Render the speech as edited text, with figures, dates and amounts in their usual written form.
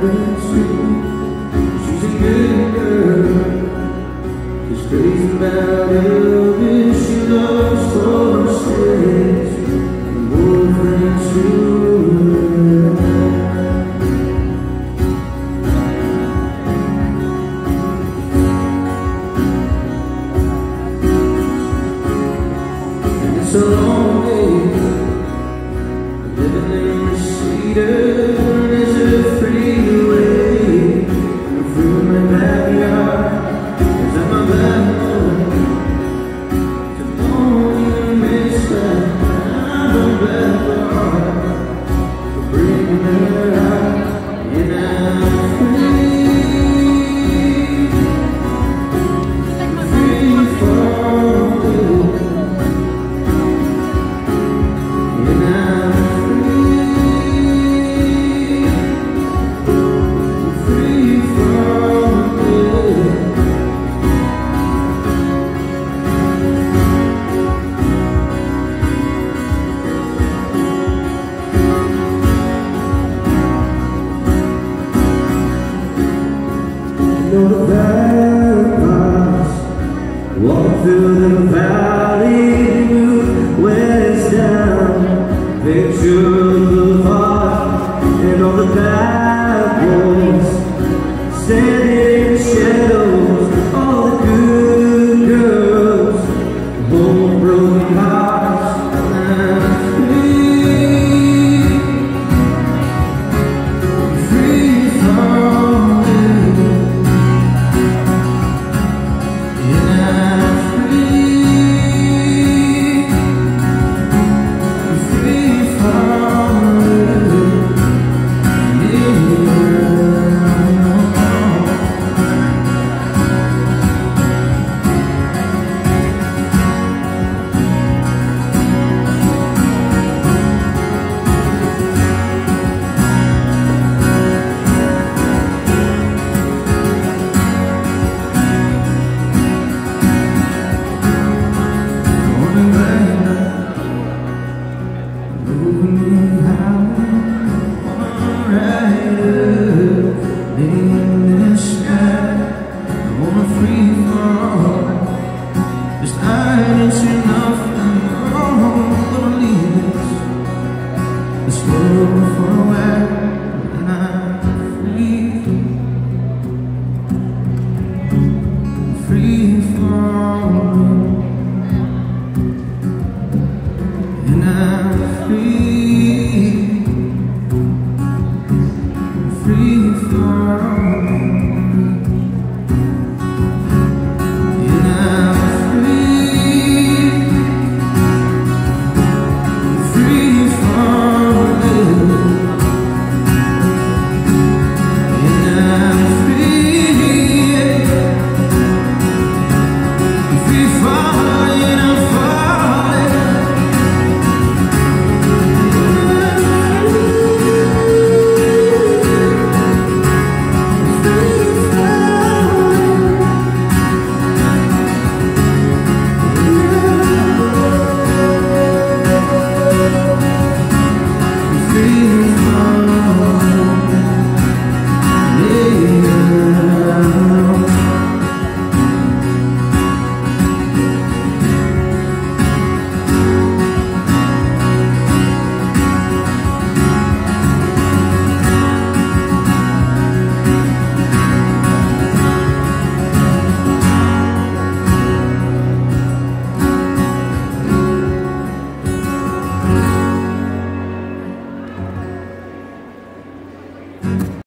with you. She's a good girl, she's crazy about Elvis. She loves horses and Wolverine too. It's a long day living in the cedar. There's a freeway through my backyard. It's at my back home. To only miss that I'm a bad heart for bringing her out. And I'm free from you. Know the vampires walk through the valley, move west down Picture Boulevard, and all the bad boys standing in shadows, all the good girls, home broken hearts. I'm free from you. Free from